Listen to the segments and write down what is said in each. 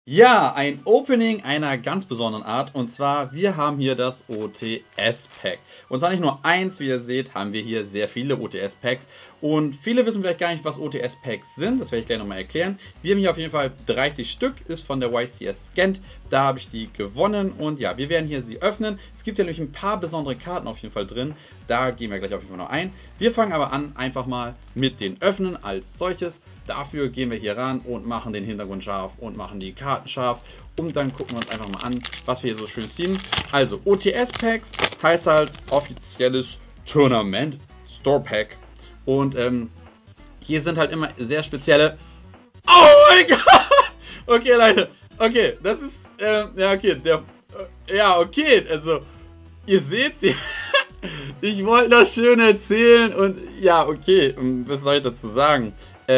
Ja, ein Opening einer ganz besonderen Art, und zwar, wir haben hier das OTS-Pack. Und zwar nicht nur eins, wie ihr seht, haben wir hier sehr viele OTS-Packs. Und viele wissen vielleicht gar nicht, was OTS-Packs sind, das werde ich gleich nochmal erklären. Wir haben hier auf jeden Fall 30 Stück, ist von der YCS Scant, da habe ich die gewonnen. Und ja, wir werden hier sie öffnen. Es gibt ja nämlich ein paar besondere Karten auf jeden Fall drin, da gehen wir gleich auf jeden Fall noch ein. Wir fangen aber an, einfach mal mit den Öffnen als solches. Dafür gehen wir hier ran und machen den Hintergrund scharf und machen die Karten scharf. Und dann gucken wir uns einfach mal an, was wir hier so schön ziehen. Also OTS-Packs heißt halt offizielles Tournament Store Pack. Und hier sind halt immer sehr spezielle... Oh mein Gott! Okay, Leute. Okay, das ist... ja, okay. Ja, okay. Also, ihr seht sie. Ich wollte das schön erzählen und ja, okay. Was soll ich dazu sagen?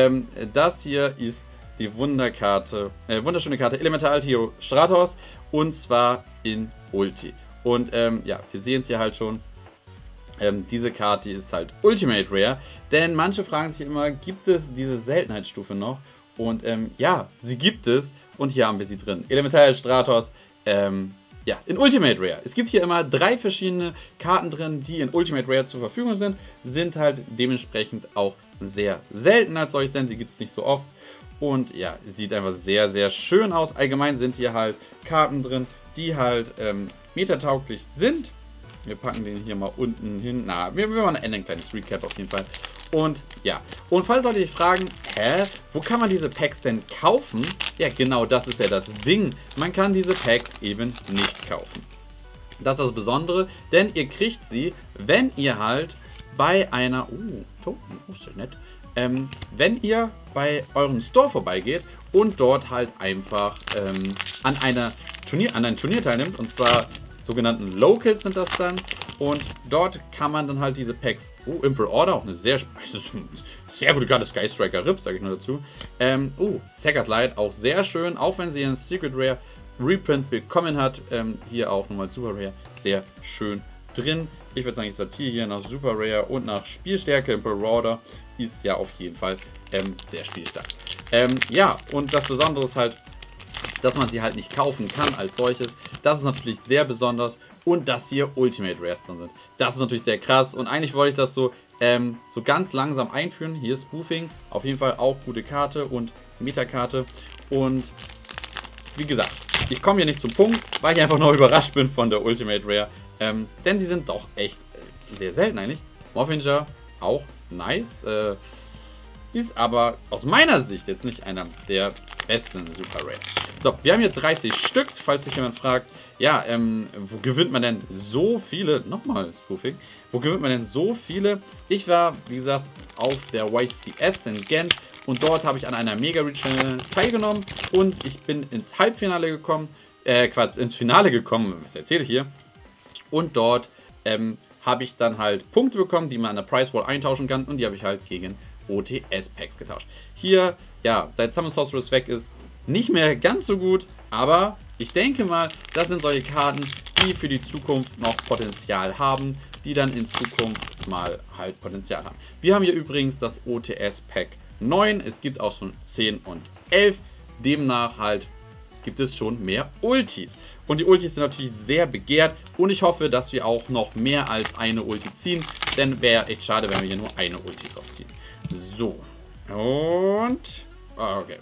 Das hier ist die wunderschöne Karte Elemental Hero Stratos, und zwar in Ulti. Und ja, wir sehen es hier halt schon. Diese Karte ist halt Ultimate Rare, denn manche fragen sich immer, gibt es diese Seltenheitsstufe noch? Und ja, sie gibt es, und hier haben wir sie drin. Elemental Stratos, ja, in Ultimate Rare. Es gibt hier immer 3 verschiedene Karten drin, die in Ultimate Rare zur Verfügung sind halt dementsprechend auch sehr selten als solches, denn sie gibt es nicht so oft. Und ja, sieht einfach sehr, sehr schön aus. Allgemein sind hier halt Karten drin, die halt metatauglich sind. Wir packen den hier mal unten hin. Na, wir machen ein kleines Recap auf jeden Fall. Und ja, und falls ihr euch fragen, wo kann man diese Packs denn kaufen? Ja, genau, das ist ja das Ding. Man kann diese Packs eben nicht kaufen. Das ist das Besondere, denn ihr kriegt sie, wenn ihr halt bei einer... Token, ist ja nett. Wenn ihr bei eurem Store vorbeigeht und dort halt einfach an einem Turnier teilnimmt, und zwar sogenannten Locals sind das dann. Und dort kann man dann halt diese Packs... Imperial Order, auch eine sehr gute Karte. Sky Striker Rip, sage ich nur dazu. Saggers Light, auch sehr schön. Auch wenn sie einen Secret Rare Reprint bekommen hat. Hier auch nochmal Super Rare. Sehr schön drin. Ich würde sagen, ich sortiere hier nach Super Rare und nach Spielstärke. Imperial Order ist ja auf jeden Fall sehr spielstark. Ja, und das Besondere ist halt, dass man sie halt nicht kaufen kann als solches. Das ist natürlich sehr besonders. Und dass hier Ultimate Rares drin sind. Das ist natürlich sehr krass. Und eigentlich wollte ich das so ganz langsam einführen. Hier ist Spoofing. Auf jeden Fall auch gute Karte und Metakarte. Und wie gesagt, ich komme hier nicht zum Punkt, weil ich einfach noch überrascht bin von der Ultimate Rare. Denn sie sind doch echt sehr selten eigentlich. Morphinger auch nice. Ist aber aus meiner Sicht jetzt nicht einer der besten Super Rares. So, wir haben hier 30 Stück, falls sich jemand fragt, ja, wo gewinnt man denn so viele? Nochmal Spoofing. Wo gewinnt man denn so viele? Ich war, wie gesagt, auf der YCS in Gent und dort habe ich an einer Mega Regional teilgenommen und ich bin ins Halbfinale gekommen, ins Finale gekommen, was erzähle ich hier? Und dort habe ich dann halt Punkte bekommen, die man an der Price Wall eintauschen kann, und die habe ich halt gegen OTS-Packs getauscht. Hier, ja, seit Summon Sorceress weg ist, nicht mehr ganz so gut, aber ich denke mal, das sind solche Karten, die für die Zukunft noch Potenzial haben, die dann in Zukunft mal halt Potenzial haben. Wir haben hier übrigens das OTS-Pack 9, es gibt auch schon 10 und 11, demnach halt gibt es schon mehr Ultis. Und die Ultis sind natürlich sehr begehrt und ich hoffe, dass wir auch noch mehr als eine Ulti ziehen, denn wäre echt schade, wenn wir hier nur eine Ulti rausziehen. So, und... okay.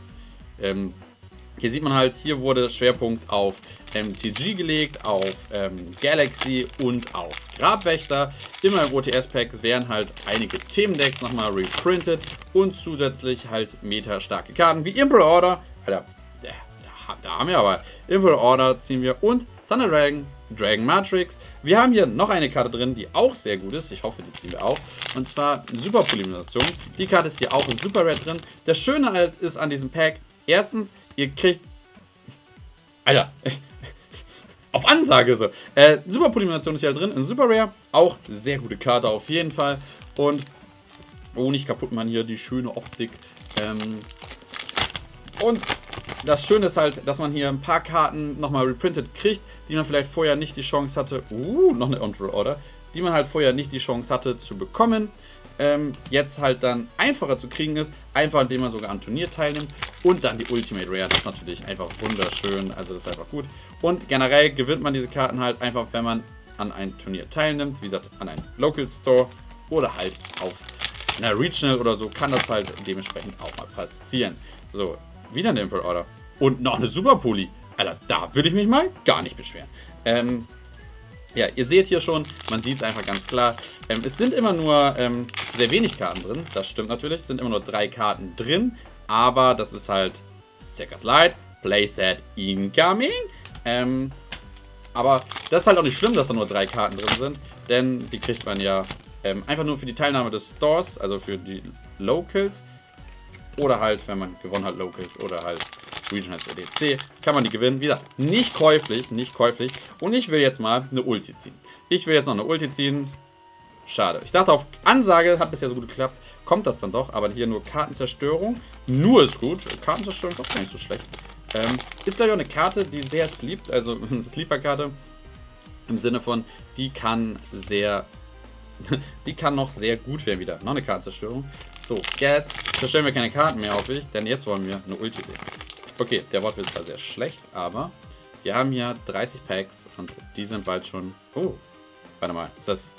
Hier sieht man halt, hier wurde Schwerpunkt auf MTG gelegt, auf Galaxy und auf Grabwächter. Immer im OTS-Packs werden halt einige Themendecks nochmal reprintet und zusätzlich halt meta-starke Karten wie Imperial Order. Alter, da haben wir aber Imperial Order ziehen wir und Thunder Dragon, Dragon Matrix. Wir haben hier noch eine Karte drin, die auch sehr gut ist. Ich hoffe, die ziehen wir auch. Und zwar Super Polymerisation. Die Karte ist hier auch in Super Rare drin. Das Schöne halt ist an diesem Pack, erstens, ihr kriegt... Alter, auf Ansage so. Super Polymerisation ist hier drin in Super Rare. Auch sehr gute Karte auf jeden Fall. Und, nicht kaputt machen hier die schöne Optik. Und das Schöne ist halt, dass man hier ein paar Karten nochmal reprintet kriegt, die man vielleicht vorher nicht die Chance hatte, noch eine Imperial Order, die man halt vorher nicht die Chance hatte zu bekommen. jetzt halt dann einfacher zu kriegen ist. Einfach indem man sogar am Turnier teilnimmt. Und dann die Ultimate Rare. Das ist natürlich einfach wunderschön. Also das ist einfach gut. Und generell gewinnt man diese Karten halt einfach, wenn man an ein Turnier teilnimmt. Wie gesagt, an einem Local Store oder halt auf einer Regional oder so. Kann das halt dementsprechend auch mal passieren. So, wieder eine Import Order. Und noch eine Super Poli. Alter, da würde ich mich mal gar nicht beschweren. Ja, ihr seht hier schon, man sieht es einfach ganz klar. Es sind immer nur sehr wenig Karten drin. Das stimmt natürlich. Es sind immer nur 3 Karten drin. Aber das ist halt Circus Light, Playset Incoming. Aber das ist halt auch nicht schlimm, dass da nur 3 Karten drin sind. Denn die kriegt man ja einfach nur für die Teilnahme des Stores, also für die Locals. Oder halt, wenn man gewonnen hat, Locals oder halt Regionals EDC, kann man die gewinnen. Wie gesagt, nicht käuflich, nicht käuflich. Und ich will jetzt mal eine Ulti ziehen. Ich will jetzt noch eine Ulti ziehen. Schade. Ich dachte, auf Ansage hat bisher so gut geklappt. Kommt das dann doch, aber hier nur Kartenzerstörung. Nur ist gut. Kartenzerstörung ist auch gar nicht so schlecht. Ist, glaube ich, auch eine Karte, die sehr sleept. Also eine Sleeper-Karte im Sinne von, die kann sehr... die kann noch sehr gut werden wieder. Noch eine Kartenzerstörung. So, jetzt zerstören wir keine Karten mehr, hoffe ich, denn jetzt wollen wir eine Ulti sehen. Okay, der Wortwitz war sehr schlecht, aber wir haben hier 30 Packs und die sind bald schon... Oh, warte mal, ist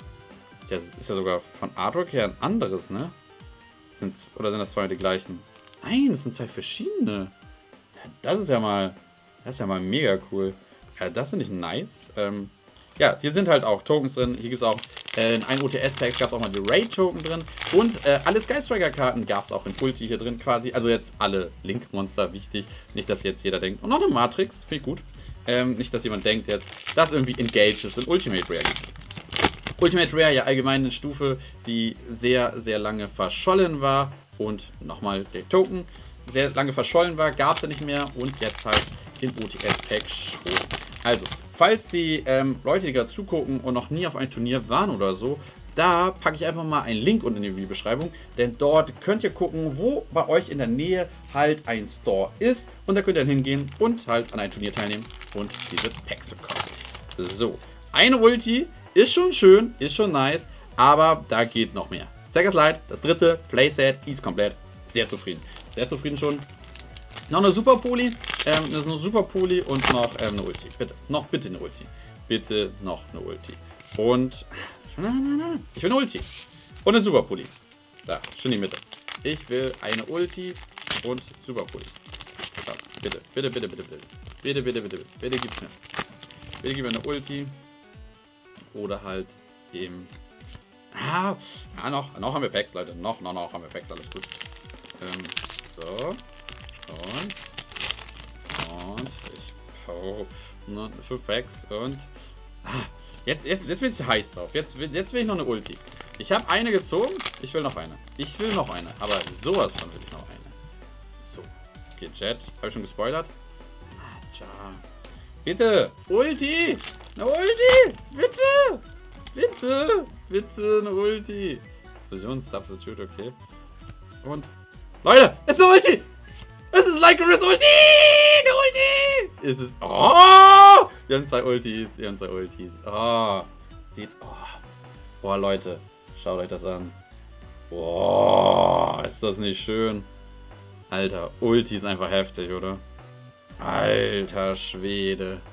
ja sogar von Artwork her ein anderes, ne? Oder sind das zwei die gleichen? Nein, das sind 2 verschiedene. Das ist ja mal mega cool. Ja, das finde ich nice. Ja, hier sind halt auch Tokens drin. Hier gibt es auch in einem OTS-Pack gab es auch mal die Raid-Token drin. Und alle Skystriker-Karten gab es auch in Ulti hier drin quasi. Also jetzt alle Link-Monster, wichtig. Nicht, dass jetzt jeder denkt. Und noch eine Matrix, finde ich gut. Nicht, dass jemand denkt jetzt, dass irgendwie Engage ist in Ultimate Rare gibt. Ultimate Rare ja allgemein eine Stufe, die sehr, sehr lange verschollen war. Und nochmal der Token sehr lange verschollen war, gab es ja nicht mehr. Und jetzt halt den OTS-Pack schon. Also, falls die Leute, die gerade zugucken und noch nie auf ein Turnier waren oder so, da packe ich einfach mal einen Link unten in die Videobeschreibung, denn dort könnt ihr gucken, wo bei euch in der Nähe halt ein Store ist und da könnt ihr dann hingehen und halt an ein Turnier teilnehmen und diese Packs bekommen. So, eine Ulti ist schon schön, ist schon nice, aber da geht noch mehr. Circus Light, das dritte Playset, ist komplett. Sehr zufrieden. Sehr zufrieden schon. Noch eine Super Poli, eine Super Poli und noch eine Ulti. Bitte, bitte eine Ulti. Bitte noch eine Ulti. Und, ich will eine Ulti. Und eine Super Poli. Da, schön in die Mitte. Ich will eine Ulti und Super Poli. So, bitte, bitte, bitte, bitte, bitte. Bitte, bitte, bitte, bitte. Bitte gib's mir. Bitte gib mir eine Ulti. Oder halt eben... noch haben wir Packs, Leute. Noch haben wir Packs, alles gut. So. Und 5 Packs und jetzt bin ich heiß drauf. Jetzt will ich noch eine Ulti. Ich habe eine gezogen, ich will noch eine. Ich will noch eine, aber sowas von will ich noch eine. So, okay, Jet. Habe ich schon gespoilert? Tja. Bitte, Ulti! Eine Ulti! Bitte! Bitte! Bitte eine Ulti! Fusions-Substitute, okay. Und, Leute, es ist eine Ulti! Es ist Lycoris Ulti! Eine Ulti! Es ist... Oh! Wir haben 2 Ultis. Oh. Sieht... Oh. Boah, Leute. Schaut euch das an. Boah. Ist das nicht schön? Alter, Ulti ist einfach heftig, oder? Alter Schwede.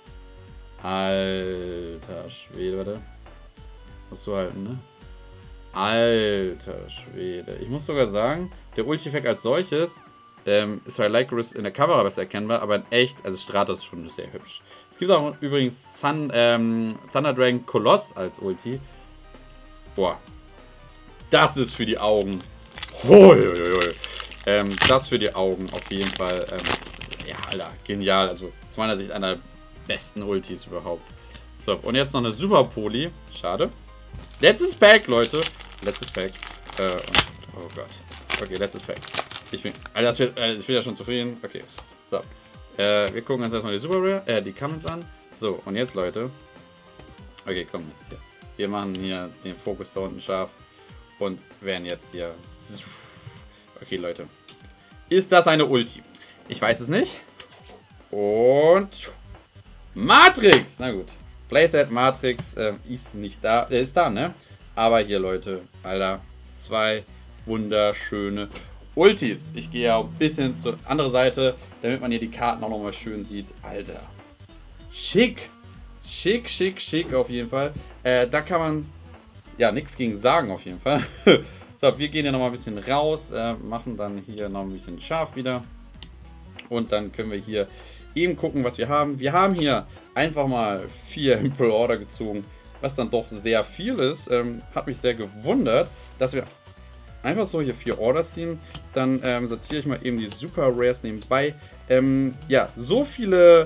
Alter Schwede, warte. Musst du halten, ne? Alter Schwede. Ich muss sogar sagen, der Ulti-Effekt als solches... ist bei Lycoris in der Kamera besser erkennbar, aber in echt, also Stratos ist schon sehr hübsch. Es gibt auch übrigens Thunder Dragon Koloss als Ulti. Boah. Das ist für die Augen. Das für die Augen auf jeden Fall. Ja, Alter, genial. Also aus meiner Sicht einer der besten Ultis überhaupt. So, und jetzt noch eine Super Poli. Schade. Letztes Pack, Leute. Letztes Pack. Oh Gott. Okay, letztes Pack. Ich bin ja schon zufrieden. Okay, so. Wir gucken uns erstmal die Super Rare, die Comments an. So, und jetzt, Leute. Okay, komm jetzt hier. Wir machen hier den Fokus da unten scharf. Und werden jetzt hier... Okay, Leute. Ist das eine Ulti? Ich weiß es nicht. Und... Matrix! Na gut. Playset Matrix ist nicht da. Ist da, ne? Aber hier, Leute. Alter. 2 wunderschöne Ultis. Ich gehe ja ein bisschen zur anderen Seite, damit man hier die Karten auch nochmal schön sieht. Alter. Schick. Schick, schick, schick auf jeden Fall. Da kann man ja nichts gegen sagen auf jeden Fall. So, wir gehen hier nochmal ein bisschen raus, machen dann hier noch ein bisschen scharf wieder. Und dann können wir hier eben gucken, was wir haben. Wir haben hier einfach mal 4 Imperial Order gezogen, was dann doch sehr viel ist. Hat mich sehr gewundert, dass wir einfach so hier 4 Orders ziehen. Dann sortiere ich mal eben die Super Rares nebenbei. Ja, so viele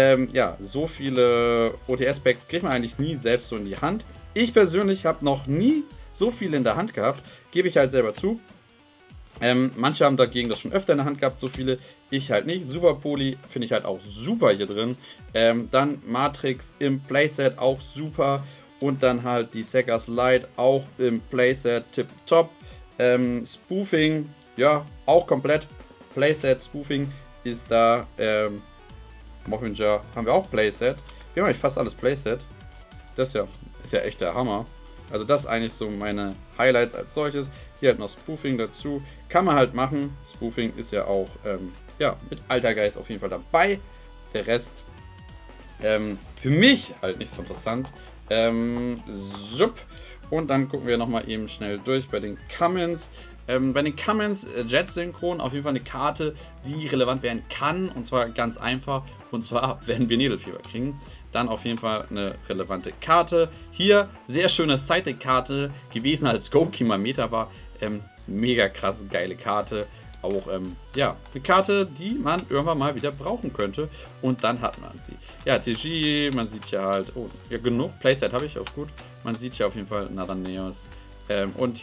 OTS-Packs kriegt man eigentlich nie selbst so in die Hand. Ich persönlich habe noch nie so viele in der Hand gehabt. Gebe ich halt selber zu. Manche haben dagegen das schon öfter in der Hand gehabt, so viele. Ich halt nicht. Super Poly finde ich halt auch super hier drin. Dann Matrix im Playset auch super. Und dann halt die Sega Slide auch im Playset tipptopp. Spoofing, ja, auch komplett. Playset, Spoofing ist da. Mockinger haben wir auch Playset. Wir haben eigentlich fast alles Playset. Das ist ja echt der Hammer. Also das ist eigentlich so meine Highlights als solches. Hier halt noch Spoofing dazu. Kann man halt machen. Spoofing ist ja auch ja, mit Altergeist auf jeden Fall dabei. Der Rest für mich halt nicht so interessant. Sup. Und dann gucken wir nochmal eben schnell durch bei den Commons. Bei den Commons Jet Synchron auf jeden Fall eine Karte, die relevant werden kann. Und zwar ganz einfach. Und zwar werden wir Nebelfieber kriegen. Dann auf jeden Fall eine relevante Karte. Hier sehr schöne Side-Deck-Karte gewesen, als Gokima Meta war. Mega krass geile Karte. Auch ja, eine Karte, die man irgendwann mal wieder brauchen könnte. Und dann hat man sie. Ja, TG, man sieht ja halt, oh, ja genug Playset habe ich, auch gut. Man sieht ja auf jeden Fall Nadaneos. Und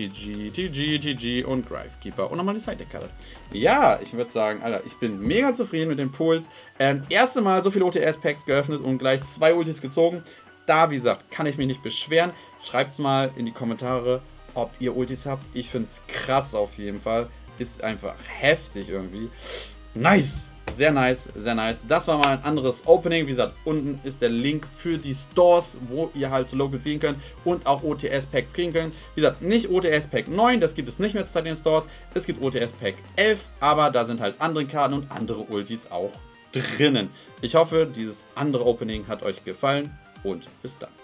TG und Gravekeeper. Und nochmal die Side-Deck-Karte. Ja, ich würde sagen, Alter, ich bin mega zufrieden mit den Pulls. Erste Mal so viele OTS-Packs geöffnet und gleich 2 Ultis gezogen. Da, wie gesagt, kann ich mich nicht beschweren. Schreibt es mal in die Kommentare, ob ihr Ultis habt. Ich finde es krass auf jeden Fall. Ist einfach heftig irgendwie. Nice! Sehr nice, sehr nice. Das war mal ein anderes Opening. Wie gesagt, unten ist der Link für die Stores, wo ihr halt so Locals ziehen könnt und auch OTS-Packs kriegen könnt. Wie gesagt, nicht OTS-Pack 9, das gibt es nicht mehr zu den Stores. Es gibt OTS-Pack 11, aber da sind halt andere Karten und andere Ultis auch drinnen. Ich hoffe, dieses andere Opening hat euch gefallen und bis dann.